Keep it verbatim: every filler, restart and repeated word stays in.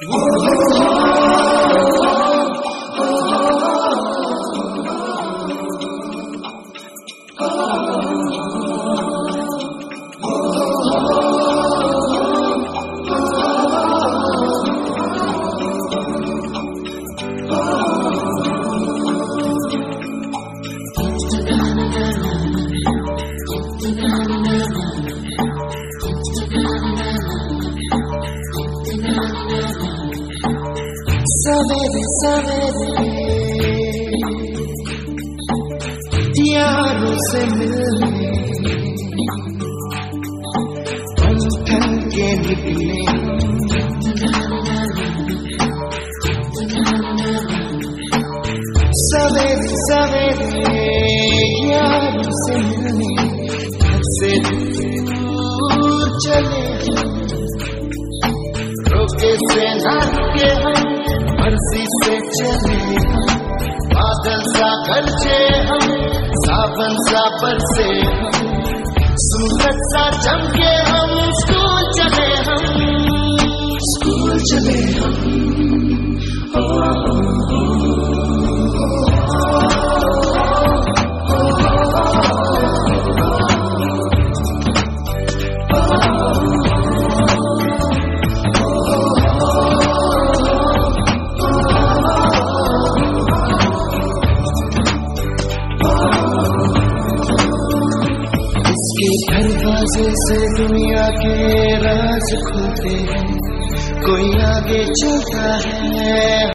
सवेरे सवेरे यारों से मिलने हम ठन के निकले, सवेरे सवेरे यारों से मिलने घर से दूर चले, रोके से ना रुके हम, मर्जी से चले, बादल सा गरजे हम, सावन सा बरसे हम, सूरज सा चमके हम, स्कूल चले हम, स्कूल चले हम, ओ, ओ, ओ, दरवाजे से दुनिया के राज खुलते हैं, कोई आगे चलता है।